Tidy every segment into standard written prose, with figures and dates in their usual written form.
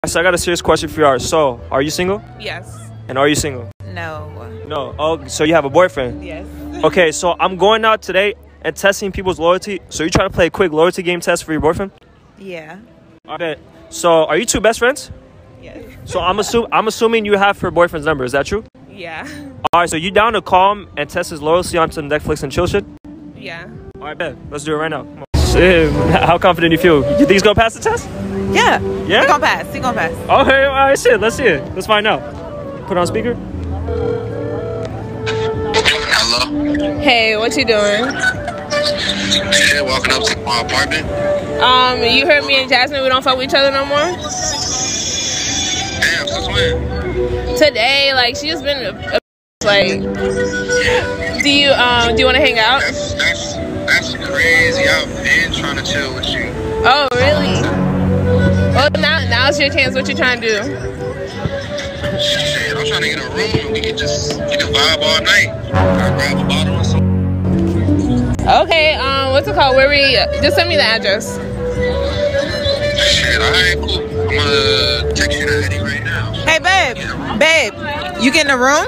So I got a serious question for you. So, are you single? Yes. And are you single? No. No. Oh, so you have a boyfriend? Yes. Okay, so I'm going out today and testing people's loyalty. So you trying to play a quick loyalty game test for your boyfriend? Yeah. I bet. So are you two best friends? Yes. So I'm assuming you have her boyfriend's number. Is that true? Yeah. All right. So you down to call him and test his loyalty on some Netflix and chill shit? Yeah. All right, bet. Let's do it right now. Come on. Shit, how confident you feel? You think he's gonna pass the test? Yeah. Yeah. He gonna pass. He gonna pass. Okay. All right. Shit. Let's see it. Let's find out. Put on speaker. Hello? Hey, what you doing? Shit, walking up to my apartment. You heard me and Jasmine. We don't fuck with each other no more. Damn, since when? Today, like she just been like. Do you want to hang out? That's crazy. I've been trying to chill with you. Oh really? Well, now's your chance. What you trying to do? Shit, I'm trying to get a room and we can vibe all night. I'll grab a bottle or something. Okay. What's it called? Where we? Just send me the address. Shit, alright, cool. I'm gonna text you the Eddie right now. Hey, babe, you get in the room?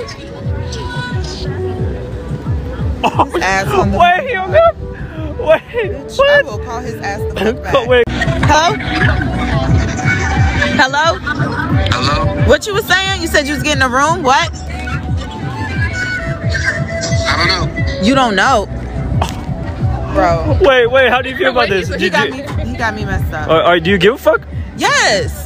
His ass on the Wait, bitch, I will call his ass the fuck back. Wait. Hello? Hello? Hello? What you was saying? You said you was getting a room? What? I don't know. You don't know, bro. Wait. How do you feel about this? He got me messed up. Do you give a fuck? Yes.